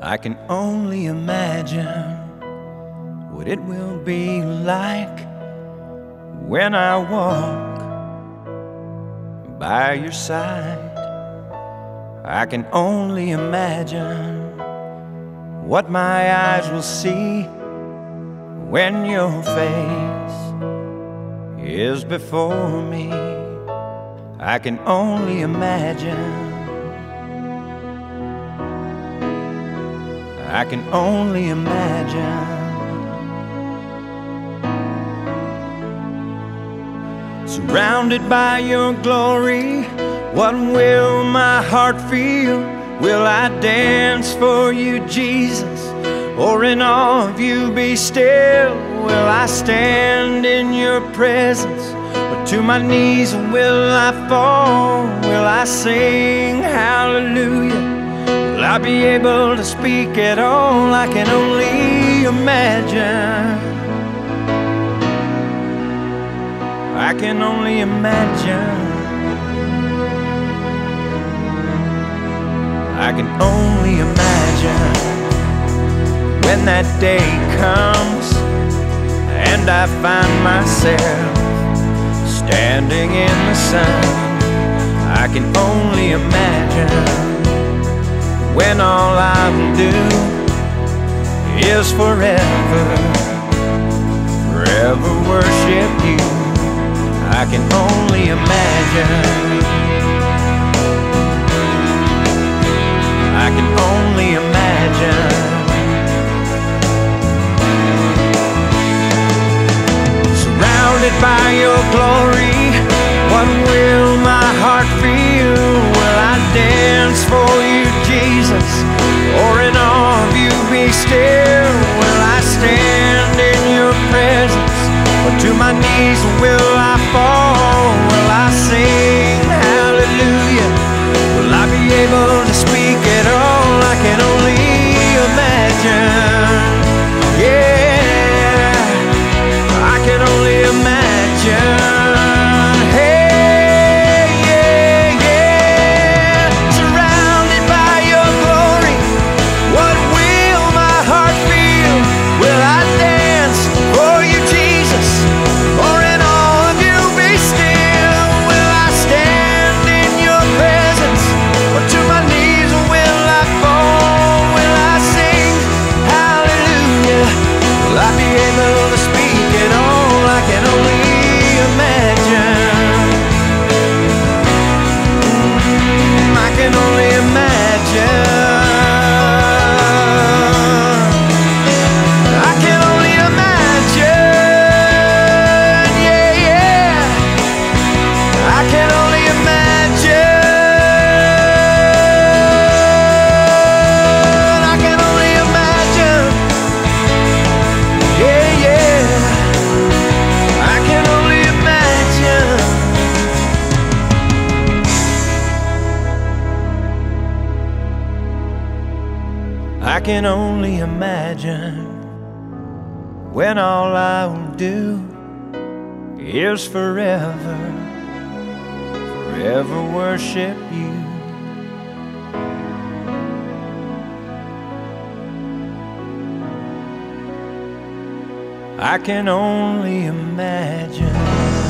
I can only imagine what it will be like when I walk by your side. I can only imagine what my eyes will see when your face is before me. I can only imagine. I can only imagine. Surrounded by your glory, what will my heart feel? Will I dance for you, Jesus, or in awe of you be still? Will I stand in your presence, or to my knees will I fall? Will I sing hallelujah? Will I be able to speak at all? I can only imagine. I can only imagine. I can only imagine when that day comes and I find myself standing in the sun. I can only imagine when all I will do is forever, forever worship you. I can only imagine. I can only imagine. Surrounded by your glory, what will my heart feel? Will I dance for you, Jesus, or in awe of you be still? Will I stand in your presence, or to my knees will I fall? Will I sing hallelujah? Will I be able to speak at all? I can only imagine. Yeah, I can only imagine. I can only imagine when all I will do is forever, forever worship you. I can only imagine.